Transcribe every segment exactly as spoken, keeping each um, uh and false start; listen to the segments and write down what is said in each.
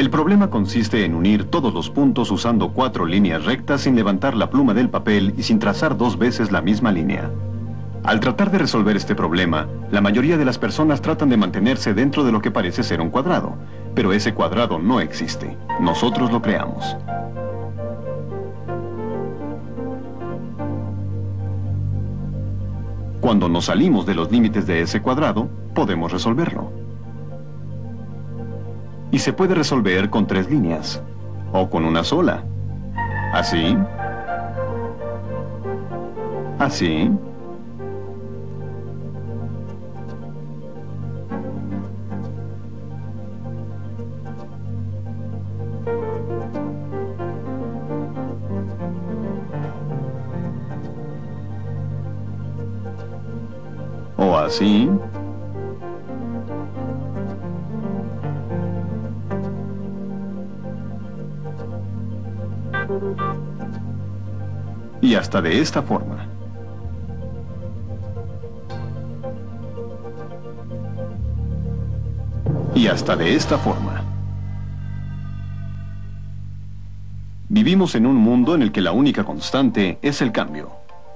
El problema consiste en unir todos los puntos usando cuatro líneas rectas sin levantar la pluma del papel y sin trazar dos veces la misma línea. Al tratar de resolver este problema, la mayoría de las personas tratan de mantenerse dentro de lo que parece ser un cuadrado, pero ese cuadrado no existe. Nosotros lo creamos. Cuando nos salimos de los límites de ese cuadrado, podemos resolverlo. Y se puede resolver con tres líneas, o con una sola. Así. Así. O así. Y hasta de esta forma. Y hasta de esta forma. Vivimos en un mundo en el que la única constante es el cambio.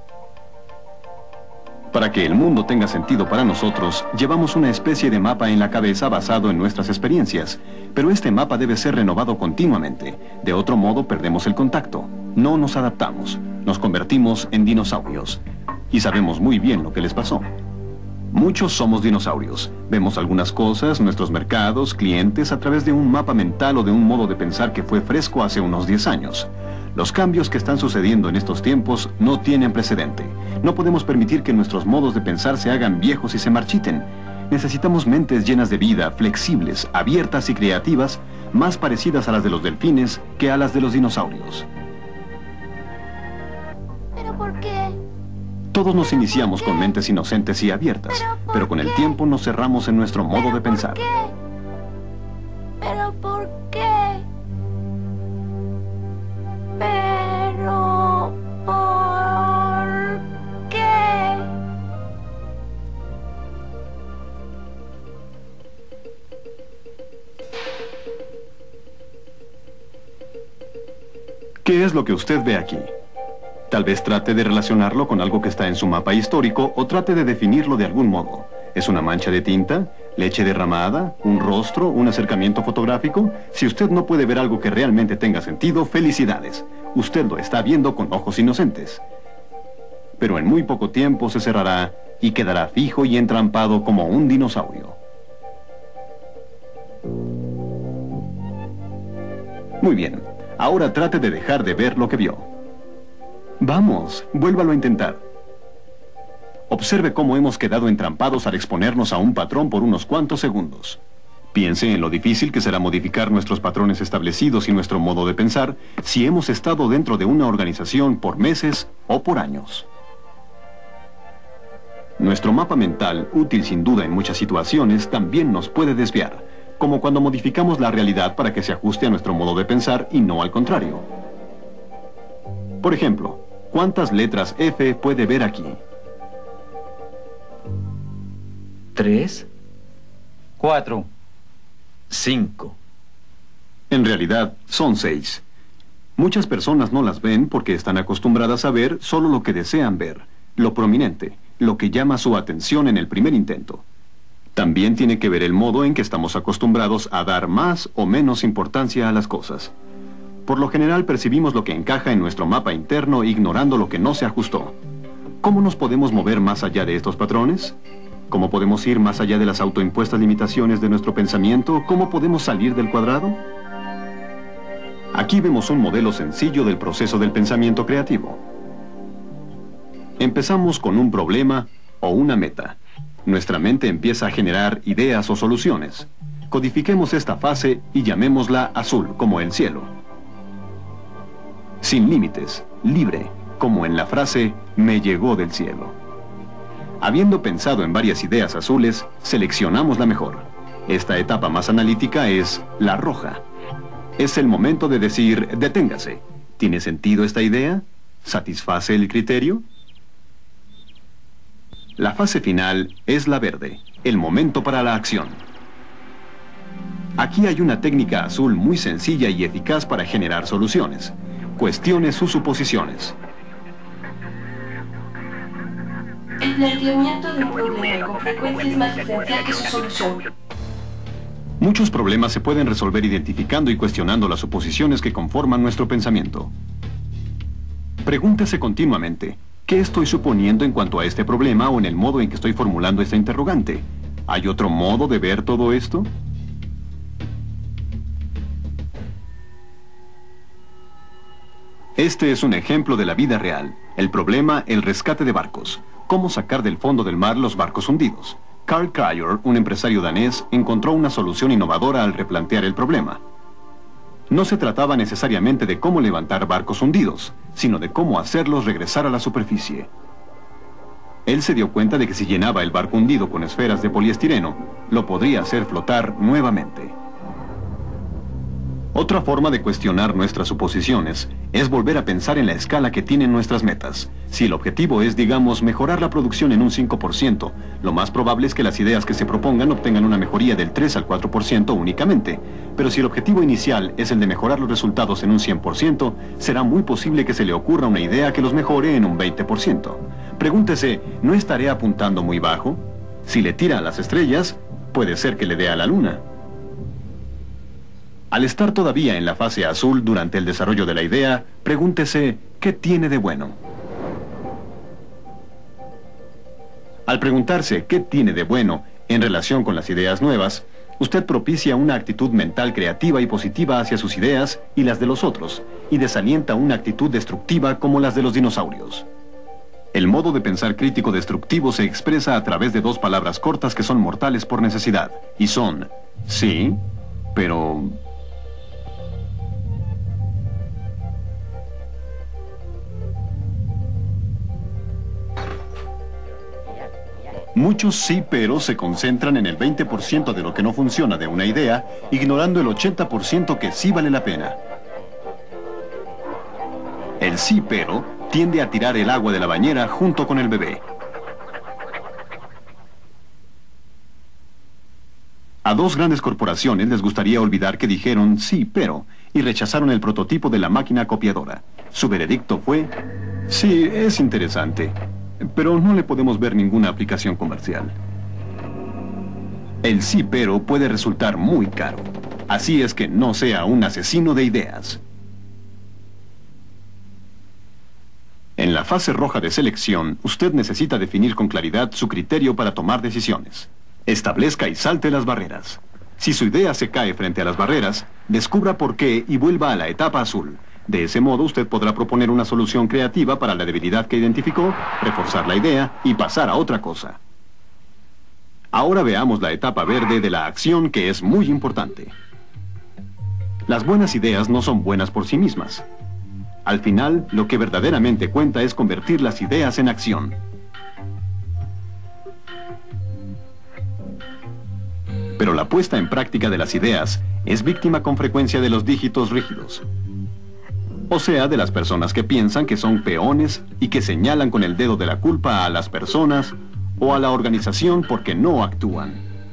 Para que el mundo tenga sentido para nosotros, llevamos una especie de mapa en la cabeza basado en nuestras experiencias, pero este mapa debe ser renovado continuamente. De otro modo, perdemos el contacto. No nos adaptamos. Nos convertimos en dinosaurios. Y sabemos muy bien lo que les pasó. Muchos somos dinosaurios. Vemos algunas cosas, nuestros mercados, clientes, a través de un mapa mental o de un modo de pensar que fue fresco hace unos diez años. Los cambios que están sucediendo en estos tiempos no tienen precedente. No podemos permitir que nuestros modos de pensar se hagan viejos y se marchiten. Necesitamos mentes llenas de vida, flexibles, abiertas y creativas, más parecidas a las de los delfines que a las de los dinosaurios. ¿Pero por qué? Todos nos iniciamos con mentes inocentes y abiertas, pero con el tiempo nos cerramos en nuestro modo de pensar. ¿Por qué? ¿Pero por qué? ¿Pero por qué? ¿Qué es lo que usted ve aquí? Tal vez trate de relacionarlo con algo que está en su mapa histórico o trate de definirlo de algún modo. ¿Es una mancha de tinta? ¿Leche derramada? ¿Un rostro? ¿Un acercamiento fotográfico? Si usted no puede ver algo que realmente tenga sentido, felicidades. Usted lo está viendo con ojos inocentes. Pero en muy poco tiempo se cerrará y quedará fijo y entrampado como un dinosaurio. Muy bien. Ahora trate de dejar de ver lo que vio. Vamos, vuélvalo a intentar. Observe cómo hemos quedado entrampados al exponernos a un patrón por unos cuantos segundos. Piense en lo difícil que será modificar nuestros patrones establecidos y nuestro modo de pensar si hemos estado dentro de una organización por meses o por años. Nuestro mapa mental, útil sin duda en muchas situaciones, también nos puede desviar, como cuando modificamos la realidad para que se ajuste a nuestro modo de pensar y no al contrario. Por ejemplo, ¿cuántas letras F puede ver aquí? Tres. Cuatro. Cinco. En realidad, son seis. Muchas personas no las ven porque están acostumbradas a ver solo lo que desean ver, lo prominente, lo que llama su atención en el primer intento. También tiene que ver el modo en que estamos acostumbrados a dar más o menos importancia a las cosas. Por lo general percibimos lo que encaja en nuestro mapa interno ignorando lo que no se ajustó. ¿Cómo nos podemos mover más allá de estos patrones? ¿Cómo podemos ir más allá de las autoimpuestas limitaciones de nuestro pensamiento? ¿Cómo podemos salir del cuadrado? Aquí vemos un modelo sencillo del proceso del pensamiento creativo. Empezamos con un problema o una meta. Nuestra mente empieza a generar ideas o soluciones. Codifiquemos esta fase y llamémosla azul, como el cielo. Sin límites, libre, como en la frase, me llegó del cielo. Habiendo pensado en varias ideas azules, seleccionamos la mejor. Esta etapa más analítica es la roja. Es el momento de decir, deténgase. ¿Tiene sentido esta idea? ¿Satisface el criterio? La fase final es la verde, el momento para la acción. Aquí hay una técnica azul muy sencilla y eficaz para generar soluciones. Cuestione sus suposiciones. El planteamiento de un problema con frecuencia es más diferencial que su solución. Muchos problemas se pueden resolver identificando y cuestionando las suposiciones que conforman nuestro pensamiento. Pregúntese continuamente, ¿qué estoy suponiendo en cuanto a este problema o en el modo en que estoy formulando esta interrogante? ¿Hay otro modo de ver todo esto? Este es un ejemplo de la vida real. El problema, el rescate de barcos. ¿Cómo sacar del fondo del mar los barcos hundidos? Carl Cryer, un empresario danés, encontró una solución innovadora al replantear el problema. No se trataba necesariamente de cómo levantar barcos hundidos, sino de cómo hacerlos regresar a la superficie. Él se dio cuenta de que si llenaba el barco hundido con esferas de poliestireno, lo podría hacer flotar nuevamente. Otra forma de cuestionar nuestras suposiciones es volver a pensar en la escala que tienen nuestras metas. Si el objetivo es, digamos, mejorar la producción en un cinco por ciento, lo más probable es que las ideas que se propongan obtengan una mejoría del tres al cuatro por ciento únicamente. Pero si el objetivo inicial es el de mejorar los resultados en un cien por ciento, será muy posible que se le ocurra una idea que los mejore en un veinte por ciento. Pregúntese, ¿no estaré apuntando muy bajo? Si le tira a las estrellas, puede ser que le dé a la luna. Al estar todavía en la fase azul durante el desarrollo de la idea, pregúntese, ¿qué tiene de bueno? Al preguntarse qué tiene de bueno en relación con las ideas nuevas, usted propicia una actitud mental creativa y positiva hacia sus ideas y las de los otros, y desalienta una actitud destructiva como las de los dinosaurios. El modo de pensar crítico destructivo se expresa a través de dos palabras cortas que son mortales por necesidad, y son, sí, pero... Muchos sí pero se concentran en el veinte por ciento de lo que no funciona de una idea, ignorando el ochenta por ciento que sí vale la pena. El sí pero tiende a tirar el agua de la bañera junto con el bebé. A dos grandes corporaciones les gustaría olvidar que dijeron sí pero y rechazaron el prototipo de la máquina copiadora. Su veredicto fue, sí, es interesante, pero no le podemos ver ninguna aplicación comercial. El sí pero puede resultar muy caro. Así es que no sea un asesino de ideas. En la fase roja de selección, usted necesita definir con claridad su criterio para tomar decisiones. Establezca y salte las barreras. Si su idea se cae frente a las barreras, descubra por qué y vuelva a la etapa azul. De ese modo, usted podrá proponer una solución creativa para la debilidad que identificó, reforzar la idea y pasar a otra cosa. Ahora veamos la etapa verde de la acción, que es muy importante. Las buenas ideas no son buenas por sí mismas. Al final, lo que verdaderamente cuenta es convertir las ideas en acción. Pero la puesta en práctica de las ideas es víctima con frecuencia de los dígitos rígidos. O sea, de las personas que piensan que son peones y que señalan con el dedo de la culpa a las personas o a la organización porque no actúan.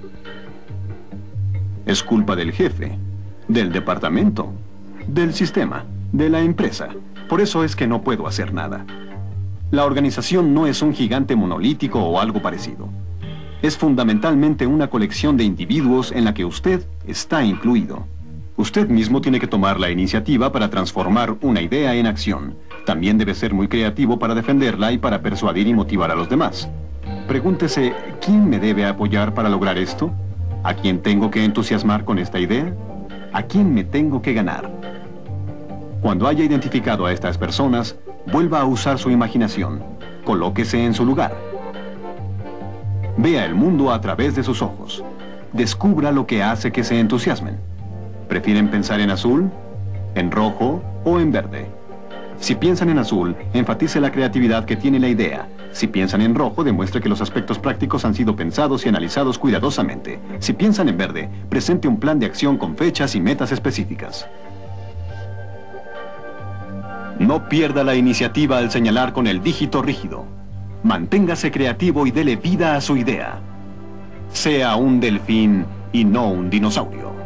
Es culpa del jefe, del departamento, del sistema, de la empresa. Por eso es que no puedo hacer nada. La organización no es un gigante monolítico o algo parecido. Es fundamentalmente una colección de individuos en la que usted está incluido. Usted mismo tiene que tomar la iniciativa para transformar una idea en acción. También debe ser muy creativo para defenderla y para persuadir y motivar a los demás. Pregúntese, ¿quién me debe apoyar para lograr esto? ¿A quién tengo que entusiasmar con esta idea? ¿A quién me tengo que ganar? Cuando haya identificado a estas personas, vuelva a usar su imaginación. Colóquese en su lugar. Vea el mundo a través de sus ojos. Descubra lo que hace que se entusiasmen. ¿Prefieren pensar en azul, en rojo o en verde? Si piensan en azul, enfatice la creatividad que tiene la idea. Si piensan en rojo, demuestre que los aspectos prácticos han sido pensados y analizados cuidadosamente. Si piensan en verde, presente un plan de acción con fechas y metas específicas. No pierda la iniciativa al señalar con el dígito rígido. Manténgase creativo y dele vida a su idea. Sea un delfín y no un dinosaurio.